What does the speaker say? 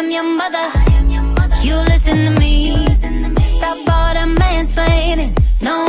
am your mother. You listen to me. Stop all the mansplaining. No